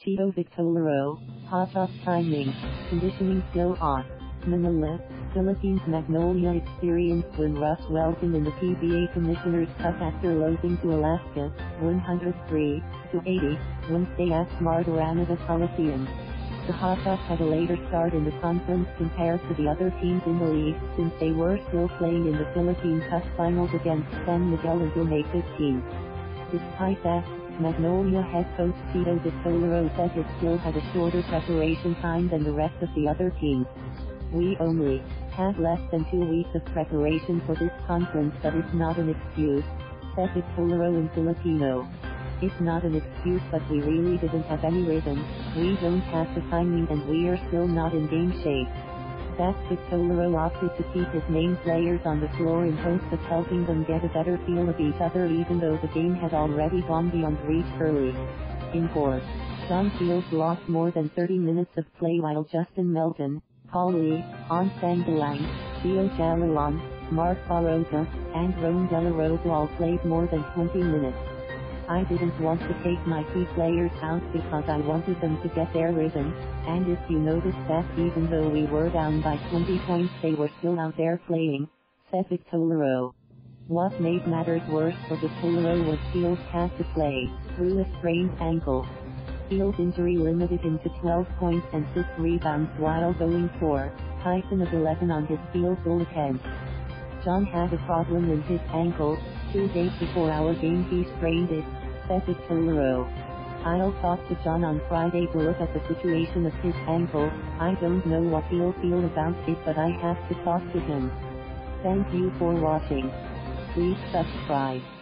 Chito Victolero, Hotshots timing, conditioning still on. MANILA, Philippines Magnolia experienced when Russ welcomed in the PBA Commissioner's Cup after losing to Alaska, 103-80, Wednesday at Smart Araneta Coliseum. The Hotshots had a later start in the conference compared to the other teams in the league, since they were still playing in the Philippine Cup finals against San Miguel until May 15. Despite that, Magnolia head coach Chito Victolero said it still had a shorter preparation time than the rest of the other teams. We only had less than 2 weeks of preparation for this conference, but it's not an excuse, said Victolero in Filipino. It's not an excuse, but we really didn't have any rhythm, we don't have the timing, and we are still not in game shape. That Victolero opted to keep his main players on the floor in hopes of helping them get a better feel of each other, even though the game had already gone beyond reach early. In court, John Fields lost more than 30 minutes of play, while Justin Melton, Paul Lee, on Sangalang, Jio Jalalon, Mark Barroca, and Rosa all played more than 20 minutes. I didn't want to take my key players out because I wanted them to get their rhythm, and if you noticed that even though we were down by 20 points they were still out there playing, said Victolero. What made matters worse for Victolero was Fields had to play through a sprained ankle. Fields' injury limited him to 12 points and 6 rebounds while going for of 11 on his field goal attempt. John had a problem in his ankle. 2 days before our game he sprained it, said Victolero. I'll talk to John on Friday to look at the situation of his ankle. I don't know what he'll feel about it, but I have to talk to him. Thank you for watching. Please subscribe.